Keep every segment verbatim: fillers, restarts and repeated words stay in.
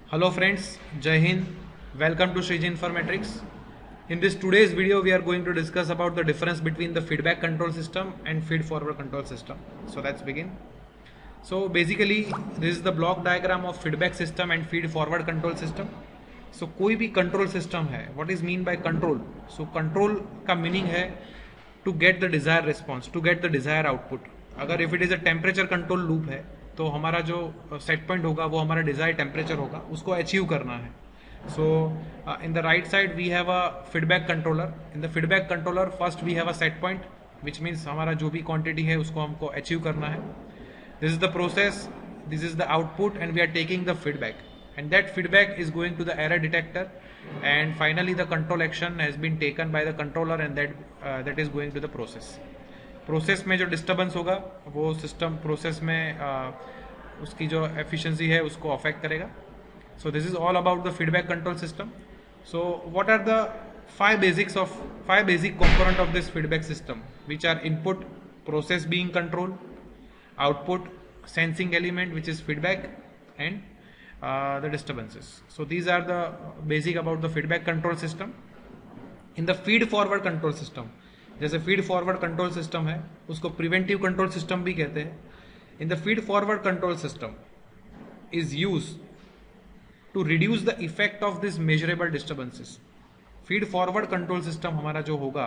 Hello friends, Jai Hind. Welcome to Shriji Informatics. In this today's video, we are going to discuss about the difference between the feedback control system and feed forward control system. So let's begin. So basically, this is the block diagram of feedback system and feed forward control system. So कोई भी control system है, what is mean by control? So control का meaning है to get the desired response, to get the desired output. अगर if it is a temperature control loop है, तो हमारा जो सेट पॉइंट होगा वो हमारा डिजायर टेम्परेचर होगा, उसको अचीव करना है. So in the right side we have a feedback controller. In the feedback controller first we have a set point which means हमारा जो भी क्वांटिटी है उसको हमको अचीव करना है. This is the process, this is the output and we are taking the feedback and that feedback is going to the error detector and finally the control action has been taken by the controller and that that is going to the process. Process में जो disturbance होगा वो system process में uh, उसकी जो efficiency है उसको affect करेगा. So this is all about the feedback control system. So what are the five basics of five basic component of this feedback system which are input, process being control, output, sensing element which is feedback and the disturbances. So these are the basic about the feedback control system. In the feed forward control system, जैसे feed forward control system है उसको preventive control system भी कहते हैं. In the feed forward control system is used to reduce the effect of this measurable disturbances. Feed forward control system हमारा जो होगा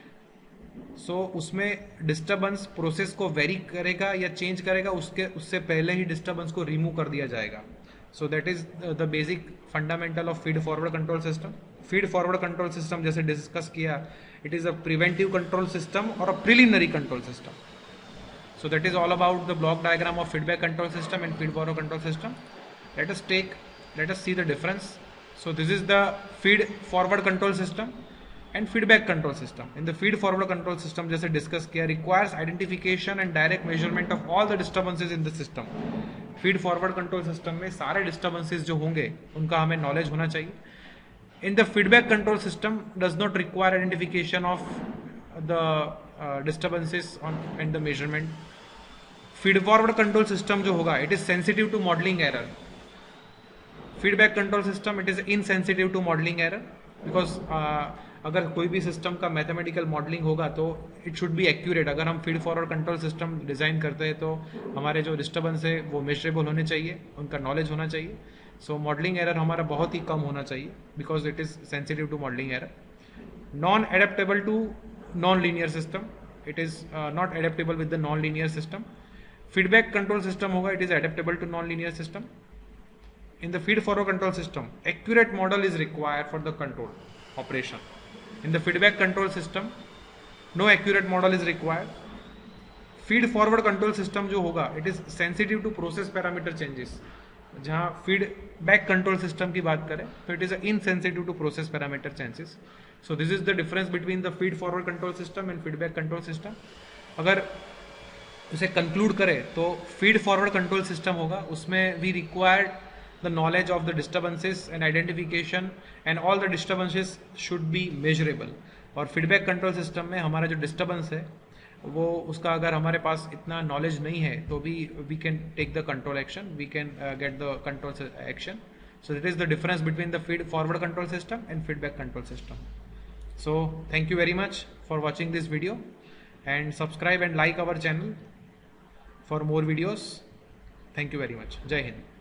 so उसमें डिस्टर्बेंस प्रोसेस को वेरी करेगा या चेंज करेगा, उसके उससे पहले ही डिस्टर्बेंस को रिमूव कर दिया जाएगा. So that is the basic fundamental of feed forward control system. Feed forward control system जैसे डिस्कस किया, it is a preventive control system और a preliminary control system. So that is all about the block diagram of feedback control system and feed forward control system. Let us take, let us see the difference. So this is the feed forward control system and feedback control system. In the feed forward control system, जैसे discuss किया, requires identification and direct measurement of all the disturbances in the system. Feed forward control system में सारे disturbances जो होंगे उनका हमें knowledge होना चाहिए. In the feedback control system does not require identification of the uh, disturbances on and the measurement. Feed forward control system जो होगा it is sensitive to modelling error. Feedback control system it is insensitive to modelling error because अगर कोई भी system का mathematical modelling होगा तो it should be accurate. अगर हम feed forward control system design करते हैं तो हमारे जो डिस्टर्बेंस है वो मेजरेबल होने चाहिए, उनका नॉलेज होना चाहिए. सो मॉडलिंग एरर हमारा बहुत ही कम होना चाहिए because it is sensitive to modelling error. Non adaptable to non linear system, it is not adaptable with the non linear system. Feedback control system होगा it is adaptable to non linear system. In the feed forward control system accurate model is required for the control operation. In the feedback control system no accurate model is required. Feed forward control system जो होगा it is sensitive to process parameter changes. जहां feedback control system की बात करें तो it is insensitive to process parameter changes. So this is the difference between the feed forward control system and feedback control system. अगर उसे conclude करें तो feed forward control system होगा उसमें we required the knowledge of the disturbances and identification and all the disturbances should be measurable. और feedback control system में हमारा जो डिस्टर्बेंस है वो उसका अगर हमारे पास इतना नॉलेज नहीं है तो भी we can take the control action, we can get the control action. So that is the difference between the feed forward control system and feedback control system. So thank you very much for watching this video and subscribe and like our channel for more videos. Thank you very much. Jai Hind.